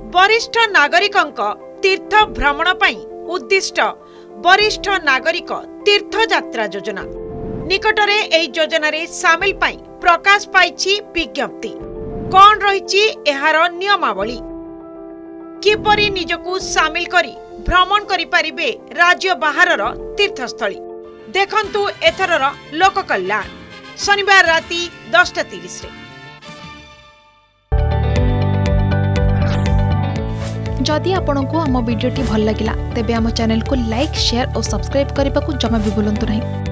वरिष्ठ नागरिकंक तीर्थ भ्रमण पई उद्दिष्ट वरिष्ठ नागरिक तीर्थ यात्रा योजना निकटरे एही योजना रे शामिल पई प्रकाश पाइछि विज्ञप्ति। कौन रहिछि एहार नियमावली, किपरि निजकु शामिल करी भ्रमण करि परिबे राज्य बाहरर तीर्थस्थली, देखंतु एथरर लोक कल्याण। शनिवार राति 10:30 रे। जदि आपंक आम भिडी भल लगा तेब आम चैनल को लाइक, शेयर और सब्सक्राइब करने को जमा भी भूलु नहीं।